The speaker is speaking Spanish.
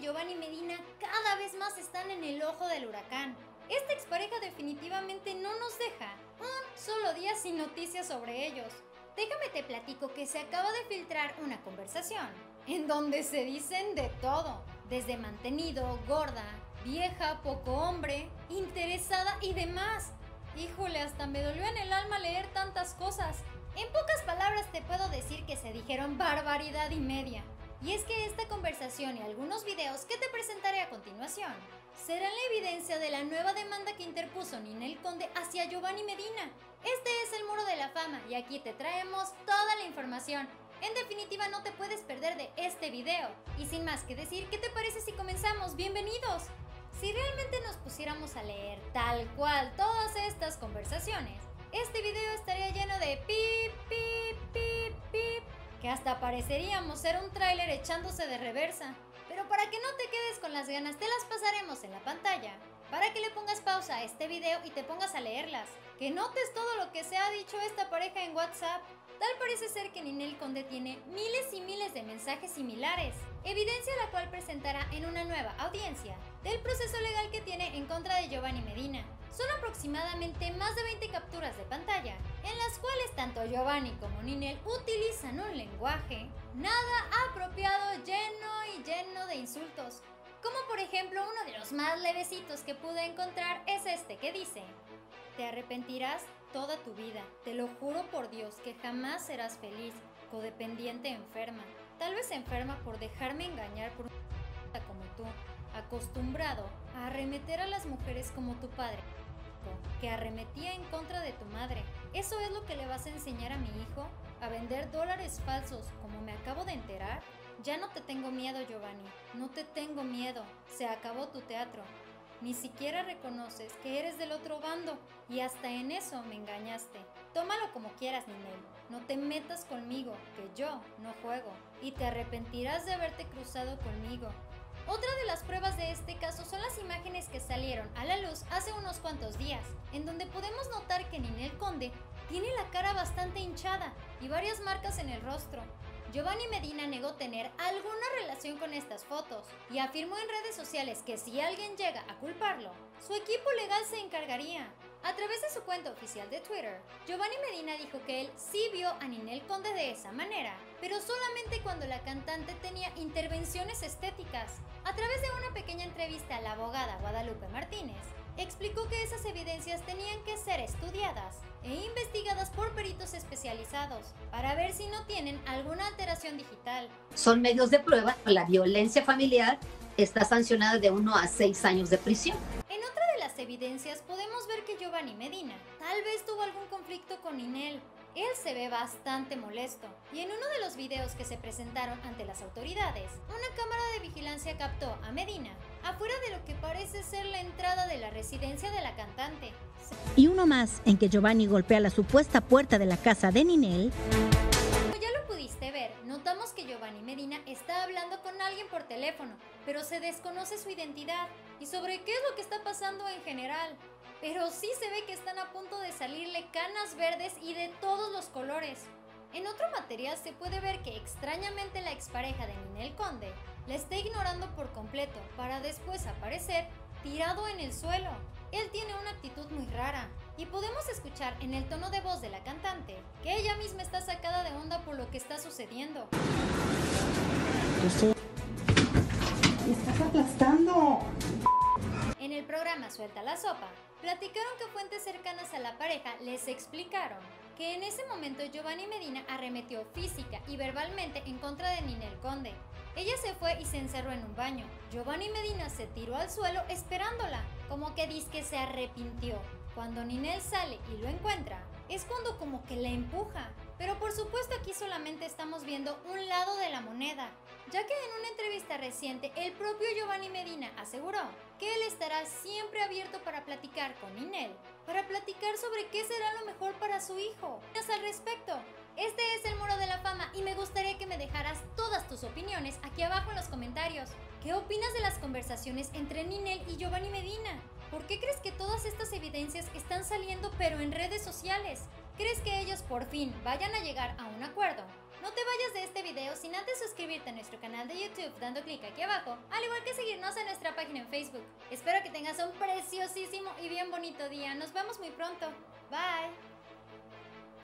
Giovanni Medina cada vez más están en el ojo del huracán. Esta expareja definitivamente no nos deja un solo día sin noticias sobre ellos. Déjame te platico que se acaba de filtrar una conversación en donde se dicen de todo, desde mantenido, gorda, vieja, poco hombre, interesada y demás. Híjole, hasta me dolió en el alma leer tantas cosas. En pocas palabras te puedo decir que se dijeron barbaridad y media. Y es que esta conversación y algunos videos que te presentaré a continuación serán la evidencia de la nueva demanda que interpuso Ninel Conde hacia Giovanni Medina. Este es el Muro de la Fama y aquí te traemos toda la información. En definitiva, no te puedes perder de este video. Y sin más que decir, ¿qué te parece si comenzamos? ¡Bienvenidos! Si realmente nos pusiéramos a leer tal cual todas estas conversaciones, este video estaría lleno de pip, pip, pip, pip, que hasta pareceríamos ser un tráiler echándose de reversa. Pero para que no te quedes con las ganas, te las pasaremos en la pantalla, para que le pongas pausa a este video y te pongas a leerlas, que notes todo lo que se ha dicho esta pareja en WhatsApp. Tal parece ser que Ninel Conde tiene miles y miles de mensajes similares, evidencia la cual presentará en una nueva audiencia del proceso legal que tiene en contra de Giovanni Medina. Son aproximadamente más de 20 capturas de pantalla, en las cuales tanto Giovanni como Ninel utilizan un lenguaje nada apropiado, lleno de insultos. Como por ejemplo uno de los más levecitos que pude encontrar es este que dice: te arrepentirás toda tu vida, te lo juro por Dios que jamás serás feliz, codependiente enferma, tal vez enferma por dejarme engañar por una como tú, acostumbrado a arremeter a las mujeres como tu padre, que arremetía en contra de tu madre. ¿Eso es lo que le vas a enseñar a mi hijo? ¿A vender dólares falsos como me acabo de enterar? Ya no te tengo miedo, Giovanni, no te tengo miedo, se acabó tu teatro. Ni siquiera reconoces que eres del otro bando y hasta en eso me engañaste. Tómalo como quieras, Ninel. No te metas conmigo, que yo no juego. Y te arrepentirás de haberte cruzado conmigo. Otra de las pruebas de este caso son las imágenes que salieron a la luz hace unos cuantos días, en donde podemos notar que Ninel Conde tiene la cara bastante hinchada y varias marcas en el rostro. Giovanni Medina negó tener alguna relación con estas fotos y afirmó en redes sociales que si alguien llega a culparlo, su equipo legal se encargaría. A través de su cuenta oficial de Twitter, Giovanni Medina dijo que él sí vio a Ninel Conde de esa manera, pero solamente cuando la cantante tenía intervenciones estéticas. A través de una pequeña entrevista a la abogada Guadalupe Martínez, explicó que esas evidencias tenían que ser estudiadas e investigadas por peritos especializados para ver si no tienen alguna alteración digital. Son medios de prueba. La violencia familiar está sancionada de 1 a 6 años de prisión. En otra de las evidencias podemos ver que Giovanni Medina tal vez tuvo algún conflicto con Ninel. Él se ve bastante molesto y en uno de los videos que se presentaron ante las autoridades, una cámara de vigilancia captó a Medina afuera de lo que parece ser la entrada de la residencia de la cantante. Y uno más en que Giovanni golpea la supuesta puerta de la casa de Ninel. Como ya lo pudiste ver, notamos que Giovanni Medina está hablando con alguien por teléfono, pero se desconoce su identidad y sobre qué es lo que está pasando en general. Pero sí se ve que están a punto de salirle canas verdes y de todos los colores. En otro material se puede ver que extrañamente la expareja de Ninel Conde la está ignorando por completo para después aparecer tirado en el suelo. Él tiene una actitud muy rara y podemos escuchar en el tono de voz de la cantante que ella misma está sacada de onda por lo que está sucediendo. ¡Me estás aplastando! En el programa Suelta la Sopa, platicaron que fuentes cercanas a la pareja les explicaron que en ese momento Giovanni Medina arremetió física y verbalmente en contra de Ninel Conde. Ella se fue y se encerró en un baño. Giovanni Medina se tiró al suelo esperándola, como que dizque se arrepintió. Cuando Ninel sale y lo encuentra, es cuando como que la empuja. Pero por supuesto aquí solamente estamos viendo un lado de la moneda, ya que en una entrevista reciente el propio Giovanni Medina aseguró que él estará siempre abierto para platicar con Ninel, para platicar sobre qué será lo mejor para su hijo. Al respecto, este es el Muro de la Fama y me gustaría que me dejaras todas tus opiniones aquí abajo en los comentarios. ¿Qué opinas de las conversaciones entre Ninel y Giovanni Medina? ¿Por qué crees que todas estas evidencias están saliendo pero en redes sociales? ¿Crees que ellos por fin vayan a llegar a un acuerdo? No te vayas de este video sin antes suscribirte a nuestro canal de YouTube dando clic aquí abajo, al igual que seguirnos en nuestra página en Facebook. Espero que tengas un preciosísimo y bien bonito día. Nos vemos muy pronto. Bye.